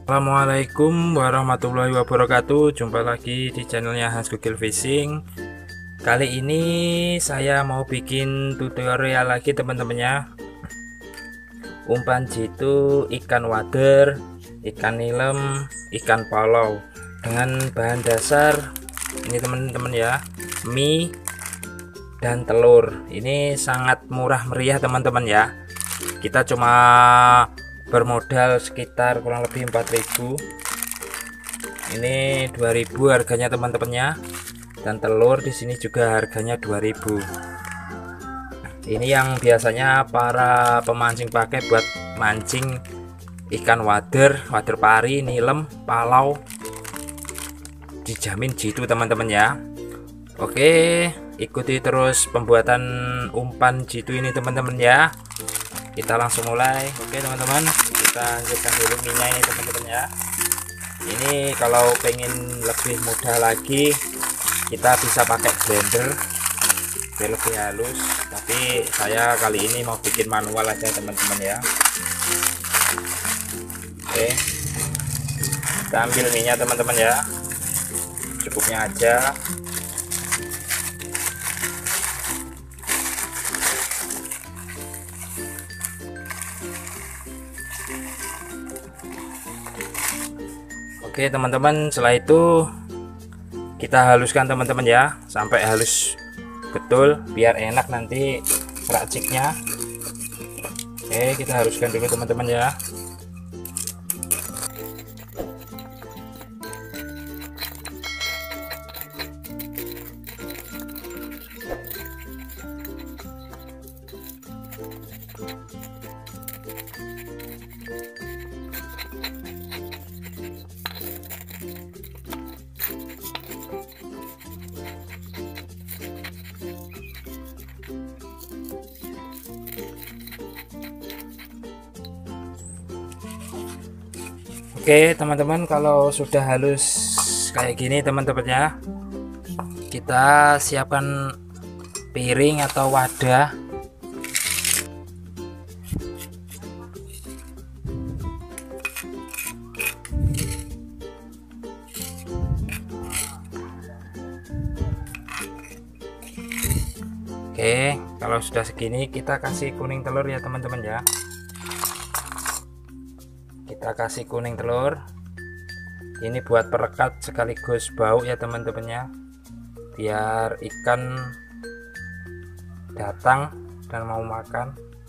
Assalamualaikum warahmatullahi wabarakatuh. Jumpa lagi di channelnya Hans Google Fishing. Kali ini saya mau bikin tutorial lagi teman-temannya. Umpan jitu, ikan wader, ikan nilem, ikan palau dengan bahan dasar ini teman-teman ya, mie dan telur. Ini sangat murah meriah teman-teman ya. Kita cuma bermodal sekitar kurang lebih 4.000. Ini 2.000 harganya teman-temannya, dan telur di sini juga harganya 2.000. Ini yang biasanya para pemancing pakai buat mancing ikan wader, wader pari, nilem, palau, dijamin jitu teman-teman ya. Oke, ikuti terus pembuatan umpan jitu ini teman-teman ya. Kita langsung mulai. Oke teman-teman, kita lanjutkan dulu minyak ini teman-teman ya. Ini kalau pengen lebih mudah lagi, kita bisa pakai blender biar lebih halus, tapi saya kali ini mau bikin manual aja teman-teman ya. Oke, kita ambil minyak teman-teman ya, cukupnya aja. Oke teman-teman, setelah itu kita haluskan teman-teman ya, sampai halus betul biar enak nanti raciknya. Oke, kita haluskan dulu teman-teman ya. Oke teman-teman, kalau sudah halus kayak gini teman-teman ya, kita siapkan piring atau wadah. Oke, kalau sudah segini kita kasih kuning telur ya teman-teman ya. Kita kasih kuning telur. Ini buat perekat sekaligus bau ya teman-teman ya, biar ikan datang dan mau makan.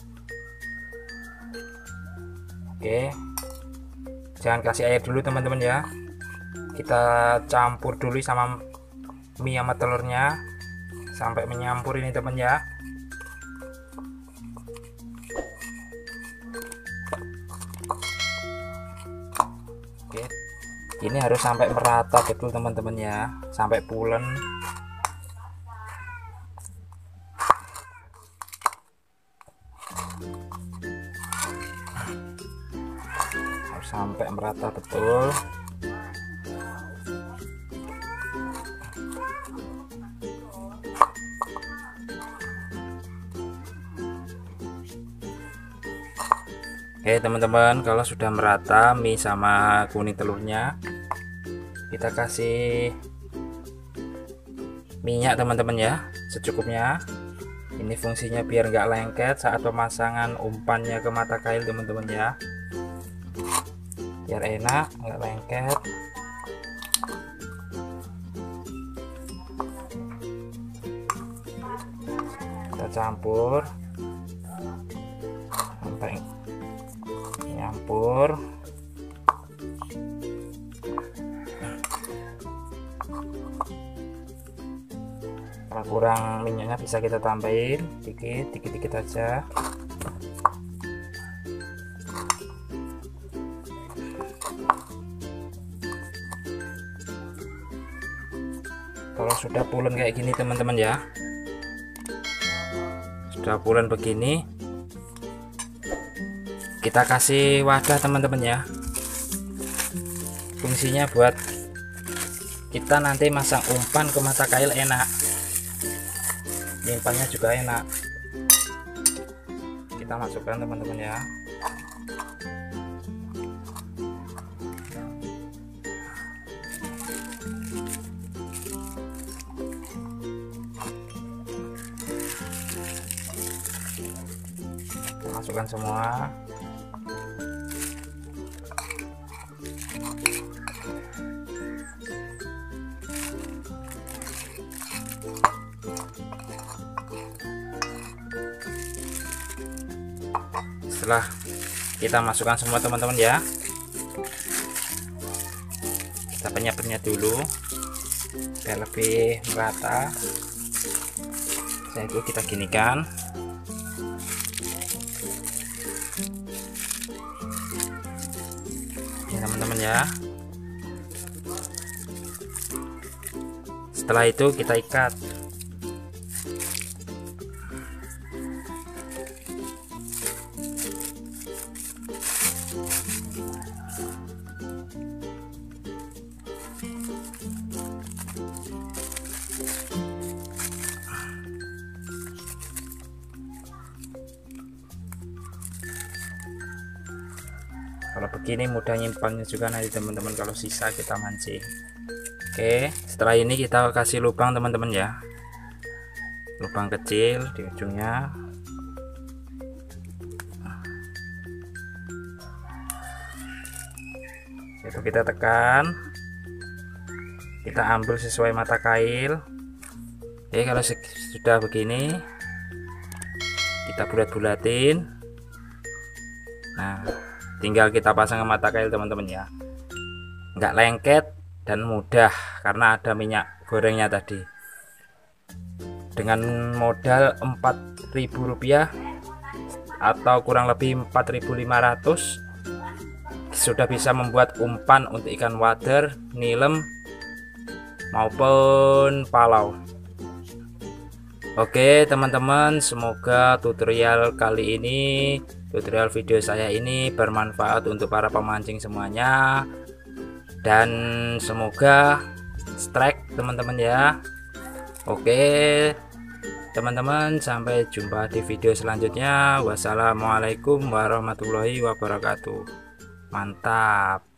Oke, jangan kasih air dulu teman-teman ya, kita campur dulu sama mie sama telurnya sampai menyampur ini teman ya. Ini harus sampai merata betul teman-teman ya, sampai pulen. Harus sampai merata betul. Oke teman-teman, kalau sudah merata mie sama kuning telurnya, kita kasih minyak teman-teman ya, secukupnya. Ini fungsinya biar nggak lengket saat pemasangan umpannya ke mata kail teman-teman ya, biar enak nggak lengket. Kita campur sampai nyampur. Kalau kurang minyaknya bisa kita tambahin dikit aja. Kalau sudah pulen kayak gini teman-teman ya, sudah pulen begini, kita kasih wadah teman-teman ya. Fungsinya buat kita nanti masang umpan ke mata kail enak, nyimpannya juga enak. Kita masukkan teman-teman ya. masukkan semua. Setelah kita masukkan semua teman-teman ya, kita penyet-penyet dulu biar lebih merata. Setelah itu kita ginikan. Ini teman-teman ya. Setelah itu kita ikat. Kalau begini mudah nyimpannya juga nanti teman-teman, kalau sisa kita mancing. Oke, setelah ini kita kasih lubang teman-teman ya, lubang kecil di ujungnya. Itu kita tekan, kita ambil sesuai mata kail. Oke, kalau sudah begini kita bulat-bulatin. Nah, tinggal kita pasang ke mata kail teman-teman ya, nggak lengket dan mudah karena ada minyak gorengnya tadi. Dengan modal Rp4.000 atau kurang lebih 4.500 sudah bisa membuat umpan untuk ikan wader, nilem maupun palau. Oke teman-teman, semoga tutorial kali ini, tutorial video saya ini bermanfaat untuk para pemancing semuanya, dan semoga strike teman-teman ya. Oke teman-teman, sampai jumpa di video selanjutnya. Wassalamualaikum warahmatullahi wabarakatuh. Mantap.